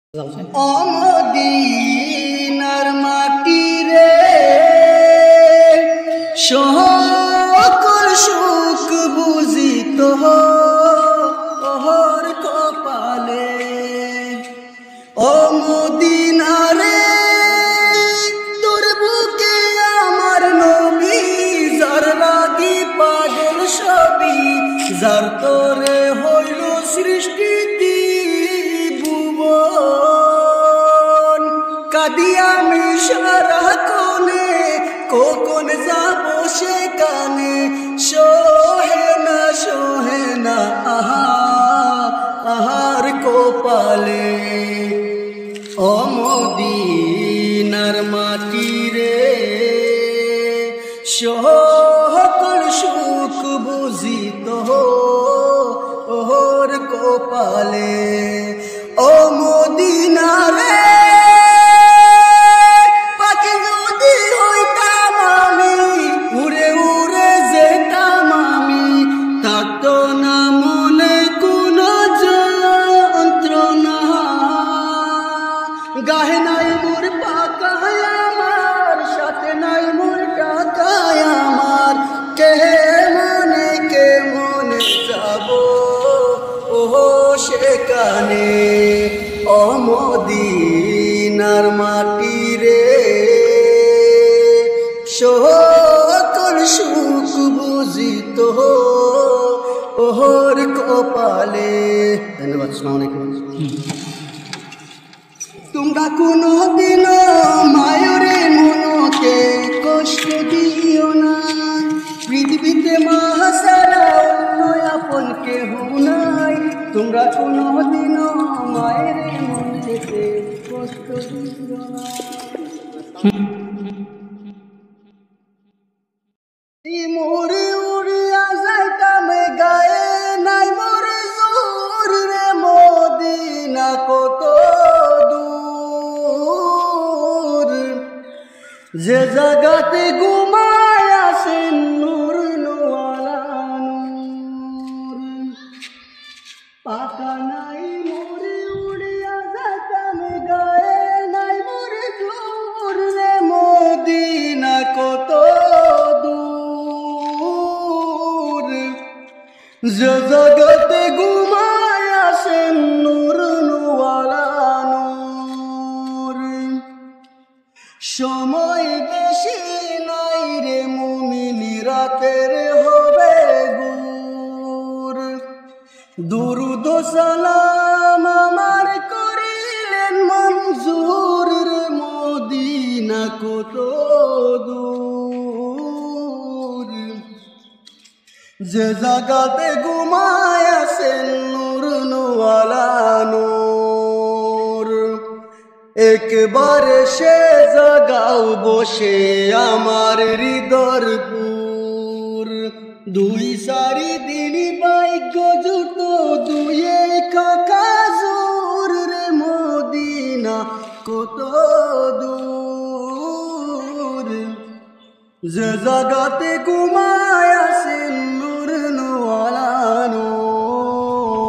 অমদিনার মাটি রে সকল সুখ বুঝিত তোহর কপালে। অমদিনারে তোর বুকে আমার নবী, যার লাগি পাগল সবই, যার তোরে হইল সৃষ্টি কাদি আমি সারা কোনে, কখন যাব সেখানে, সোহে না আহার কপালে। অমদিনার মাটি রে সকল সুখ বুঝিত ওহর কপালে। অমদিনারে গাহে নাই মোর পাকায় আমার, সাথে নাই মোর টাকায় আমার, কে মনে যাব ও সেখানে। অমদিনার মাটি রে সকল সুখ বুঝিত ওহর কপালে। ধন্যবাদ। আসসালামু আলাইকুম। তোমরা কোনো দিন মায়রে মনকে কষ্ট দিও না, পৃথিবীতে মা ছাড়া অন্য আপন কেহ নাই। তোমরা কোনো দিন মায়েরে মনকে কষ্ট দিও না। মোরে উড়িয়া যাইতাম গায়ে নাই মোর জোর রে, মদিনা কত যে জাগাতে ঘুমায় আসেন নূর নওয়ালা নূর। পাকা নাই মোরে উড়িয়া যাইতাম গায়ে নাই মোরে জোর রে, মদিনা কত দূর। যে জাগাতে ঘুমায় আসেন নূর নওয়ালা নূর। সময় বেশি নাই রে মুমিনি, রাতের হবে গুর। দুরুদ সালাম আমার করিলেন মঞ্জুর রে, মদিনা কত দূর। যে জাগাতে ঘুমায় আসেন নূর নওয়ালা নূর। একবারে সে জাগাও বসে আমার হৃদয়পুর। দুই সারি দিন ভাগ্য জুট দুয়ে খাজুর রে, মদিনা কত দূর। যে জাগাতে ঘুমায় আসেন